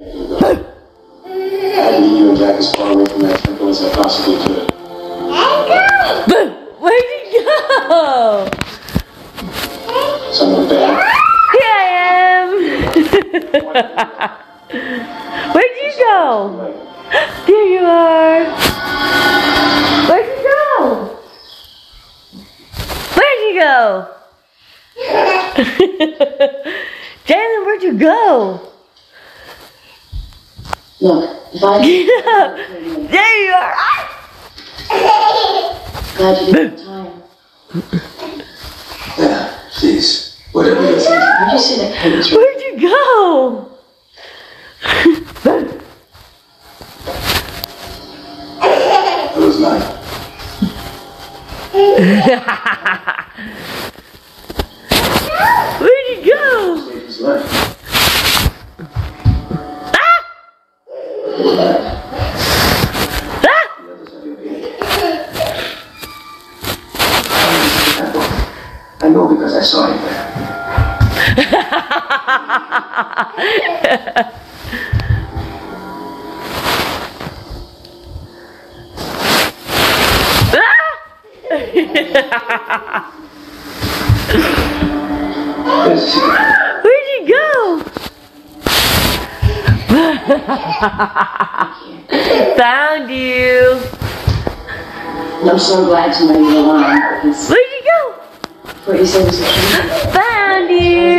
I need you and Jack as far away from that temple as I possibly could. Where'd you go? Someone bad? Here I am. Where'd you go? There you are. Where'd you go? Where'd you go? Jaelynn, where'd you go? Look, if I Get up. There you are. glad you didn't have time. Yeah, please. Whatever you think. Where'd you say that kid was? Where'd you go? It was mine. Where'd you go? It was mine. Ah! Ah! I know because I saw him there. There's a secret. Where'd you go? Found you. I'm so glad somebody was alive because Where'd you go? what you said was the truth. Found you.